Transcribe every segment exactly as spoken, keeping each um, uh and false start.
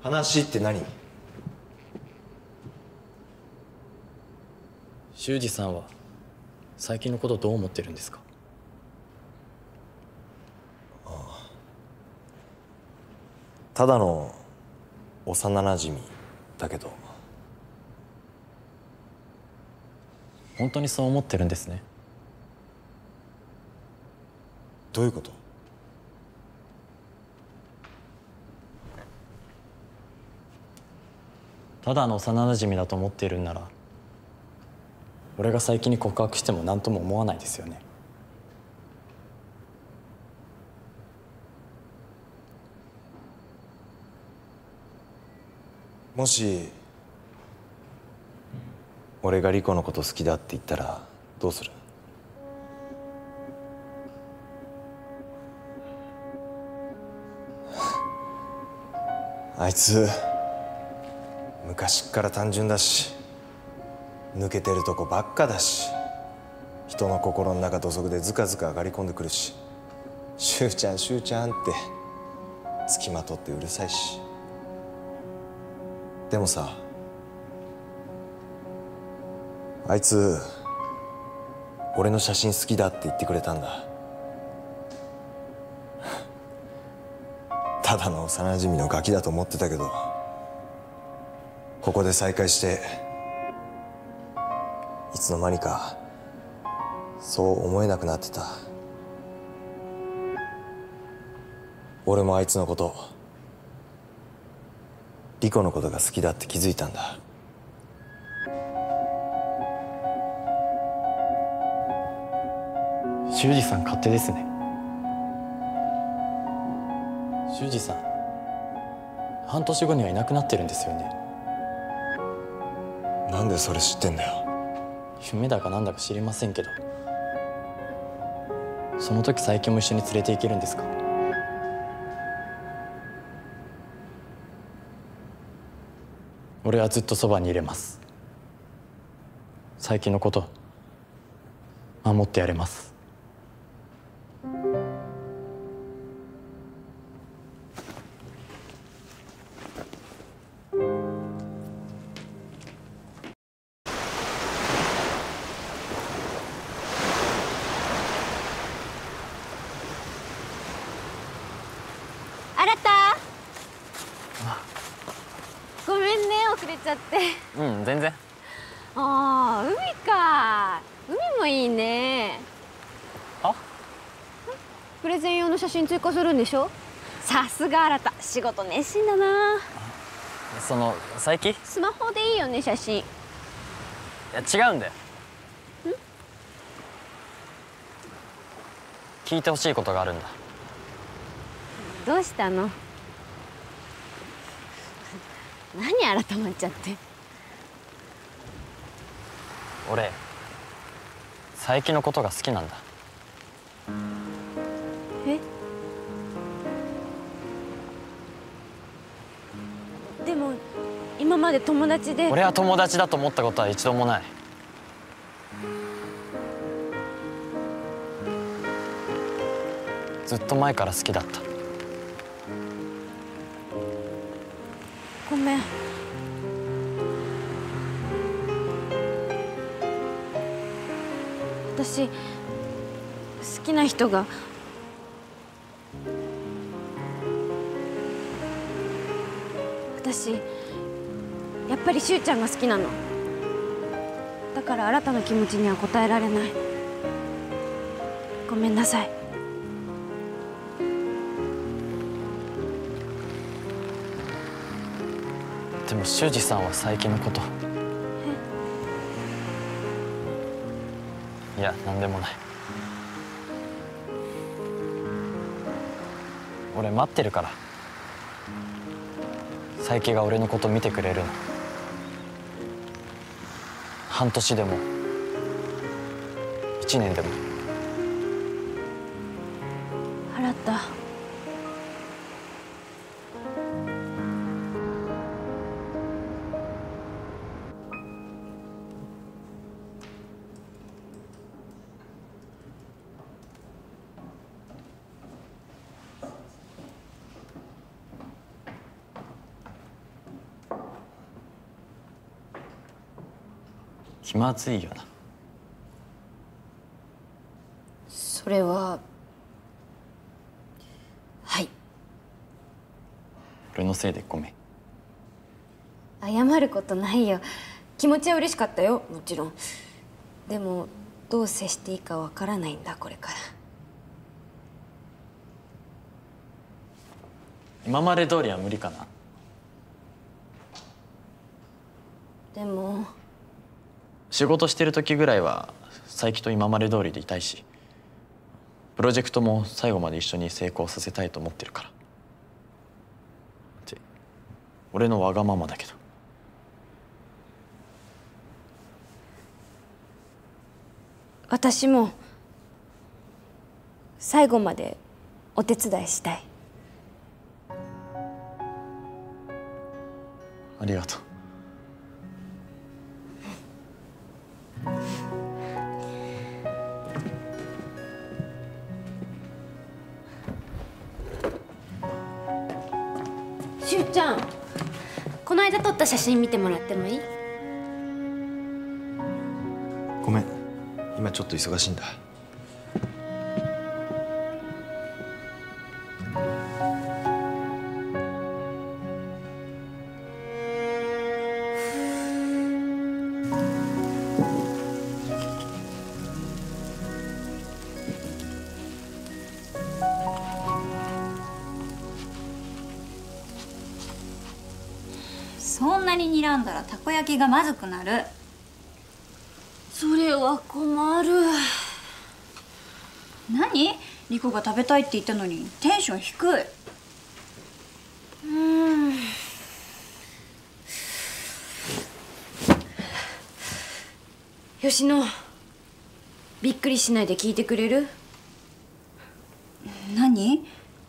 話って何？ 修二さんは最近のことどう思ってるんですか？ ああ、ただの幼なじみだけど。 本当にそう思ってるんですね。 どういうこと？ ただの幼なじみだと思っているんなら、俺が最近に告白しても何とも思わないですよね。 もし俺がリコのこと好きだって言ったらどうする？あいつ昔っから単純だし、抜けてるとこばっかだし、人の心の中土足でずかずか上がり込んでくるし、しゅうちゃんしゅうちゃんって付きまとってうるさいし。でもさ、あいつ俺の写真好きだって言ってくれたんだ。ただの幼なじみのガキだと思ってたけど、ここで再会していつの間にかそう思えなくなってた。俺もあいつのこと、リコのことが好きだって気づいたんだ。 修二さん勝手ですね。修二さん半年後にはいなくなってるんですよね。 なんでそれ知ってんだよ。 夢だかなんだか知りませんけど、その時佐伯も一緒に連れて行けるんですか？俺はずっとそばにいれます。佐伯のこと守ってやれます。 ごめんね、遅れちゃって。 うん、全然。 ああ、海か。海もいいね。 あ？ プレゼン用の写真追加するんでしょ？さすが新、仕事熱心だな。 その佐伯？ スマホでいいよね、写真。いや違うんだよ。 ん？ 聞いてほしいことがあるんだ。 どうしたの？何改まっちゃって。 俺佐伯のことが好きなんだ。 え？でも今まで友達で。 俺は友達だと思ったことは一度もない。ずっと前から好きだった。 ごめん。私好きな人が私やっぱりしゅうちゃんが好きなの。だから新たな気持ちには応えられない。ごめんなさい。 でも修二さんは佐伯のこと。え？いや、なんでもない。俺待ってるから、佐伯が俺のこと見てくれるの。半年でも一年でも。 新た。 気まずいよな。 それははい。 俺のせいでごめん。 謝ることないよ。気持ちは嬉しかったよ、もちろん。でもどう接していいかわからないんだ、これから。 今まで通りは無理かな。 でも仕事してる時ぐらいは佐伯と今まで通りでいたいし、プロジェクトも最後まで一緒に成功させたいと思ってるから。って俺のわがままだけど。 私も最後までお手伝いしたい。 ありがとう。 しゅうちゃん、この間撮った写真見てもらってもいい？ ごめん、今ちょっと忙しいんだ。 そんなに睨んだらたこ焼きがまずくなる。 それは困る。 何？リコが食べたいって言ったのにテンション低い。 うん吉野、びっくりしないで聞いてくれる？ 何？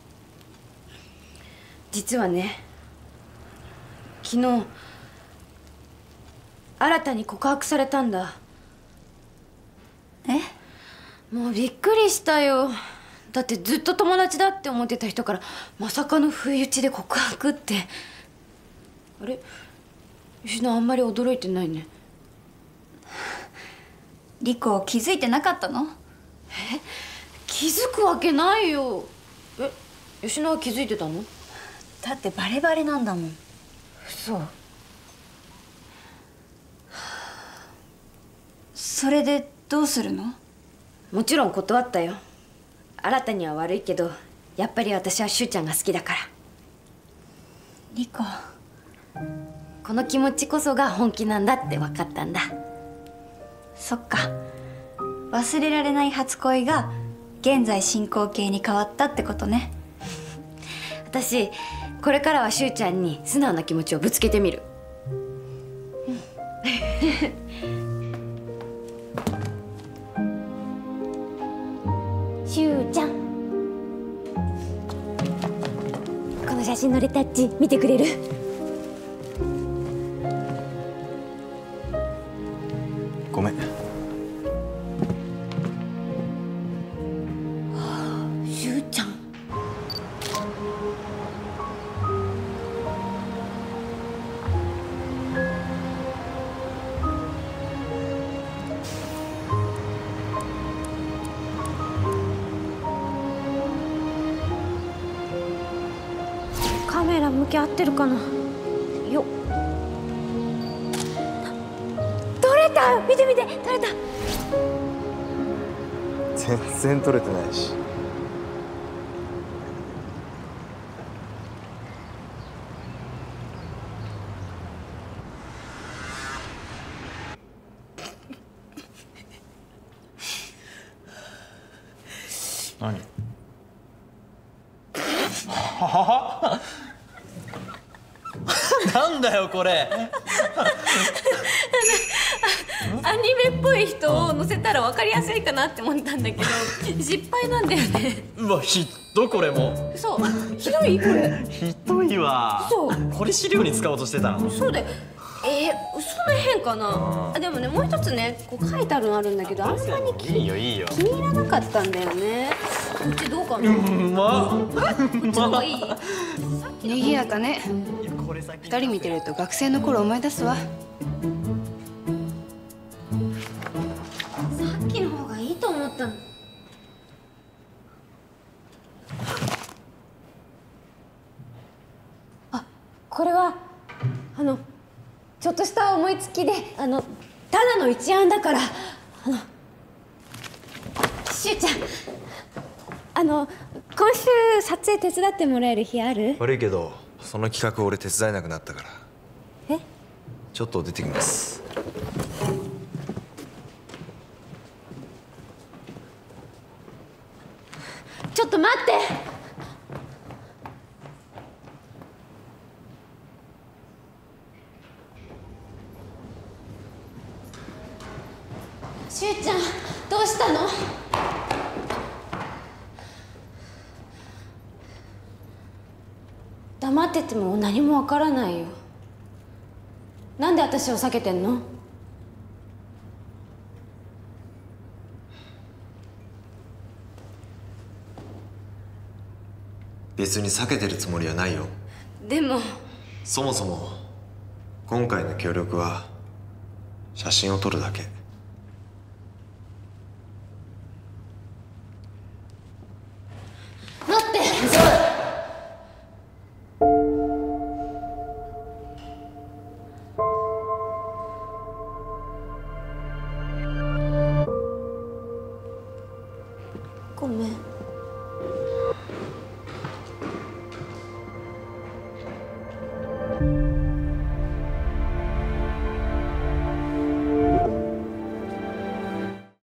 実はね、昨日新たに告白されたんだ。 え？ もうびっくりしたよ。だってずっと友達だって思ってた人からまさかの不意打ちで告白って。あれ、吉野あんまり驚いてないね。 リコ気づいてなかったの？ え、気づくわけないよ。え、吉野は気づいてたの？ だってバレバレなんだもん。 嘘。 それでどうするの？ もちろん断ったよ。新たには悪いけど、やっぱり私はしゅうちゃんが好きだから。 リコ、 この気持ちこそが本気なんだって分かったんだ。 そっか。忘れられない初恋が現在進行形に変わったってことね。 私これからはしゅうちゃんに素直な気持ちをぶつけてみる。しゅうちゃん、この写真のレタッチ見てくれる？ ごめん。 しゅうちゃん、カメラ向き合ってるかな。よっ、撮れた。見て見て、撮れた。 全然撮れてないし。 何？はなんだよこれ。 アニメっぽい人を乗せたら分かりやすいかなって思ったんだけど失敗なんだよね。 うわ、ひっどこれも。 そう、ひどいこれ。 ひどいわ。 そう、 これ資料に使おうとしてたの？ そうだよ。えー、そんな変かなあ。でもね、もう一つね、こう書いてあるのあるんだけど、あんまり気いいよいいよ。 気に入らなかったんだよね。こっちどうかな。 うんまこっちの方がいい？ 賑やかね。二人見てると学生の頃思い出すわ。 これはあのちょっとした思いつきで、あのただの一案だから。あのしゅうちゃん、あの今週撮影手伝ってもらえる日ある？ 悪いけどその企画俺手伝えなくなったから。 え？ ちょっと出てきます。 ちょっと待って。しゅうちゃん、どうしたの？黙ってても何もわからないよ。なんで私を避けてんの？ 別に避けてるつもりはないよ。 でもそもそも今回の協力は写真を撮るだけ。 待って。ごめん。